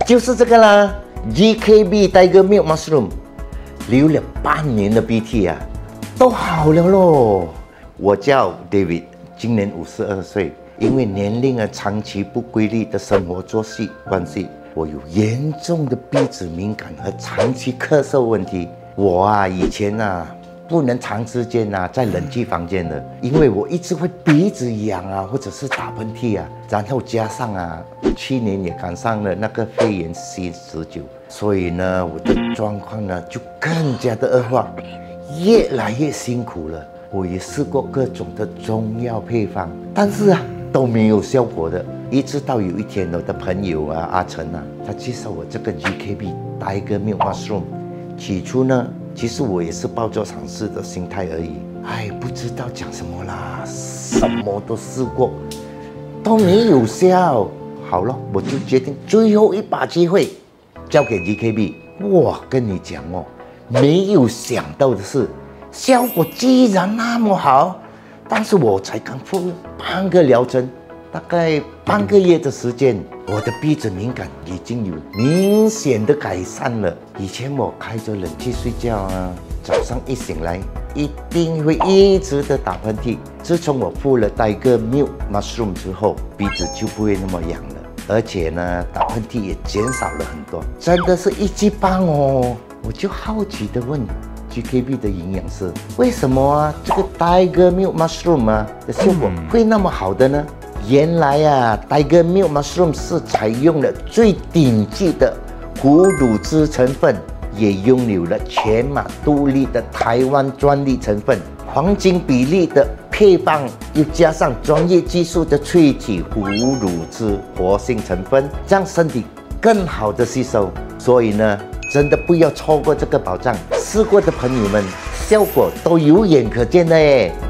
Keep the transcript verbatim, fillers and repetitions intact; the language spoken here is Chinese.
就是这个啦 ，G K B Tiger Milk Mushroom， 流了半年的鼻涕啊，都好了咯。我叫 David， 今年五十二岁，因为年龄啊长期不规律的生活作息关系，我有严重的鼻子敏感和长期咳嗽问题。我啊以前啊。 不能长时间啊，在冷气房间的，因为我一直会鼻子痒啊，或者是打喷嚏啊，然后加上啊，去年也赶上了那个肺炎 C 十九，所以呢，我的状况呢就更加的恶化，越来越辛苦了。我也试过各种的中药配方，但是啊都没有效果的。一直到有一天，我的朋友啊阿成啊，他介绍我这个 G K B Tiger Milk Mushroom， 起初呢。 其实我也是抱着尝试的心态而已，哎，不知道讲什么啦，什么都试过，都没有效。好了，我就决定最后一把机会交给 G K B。哇，跟你讲哦，没有想到的是，效果居然那么好。但是我才刚服用半个疗程，大概半个月的时间。 我的鼻子敏感已经有明显的改善了。以前我开着冷气睡觉啊，早上一醒来一定会一直的打喷嚏。自从我敷了 Tiger Milk Mushroom 之后，鼻子就不会那么痒了，而且呢，打喷嚏也减少了很多，真的是一级棒哦！我就好奇的问 G K B 的营养师，为什么啊这个 Tiger Milk Mushroom 啊的效果会那么好的呢？ 原来啊 ，Tiger Milk Mushroom 是采用了最顶级的虎乳汁成分，也拥有了全马独立的台湾专利成分，黄金比例的配方，又加上专业技术的萃取虎乳汁活性成分，让身体更好的吸收。所以呢，真的不要错过这个宝藏，试过的朋友们，效果都有眼可见的耶。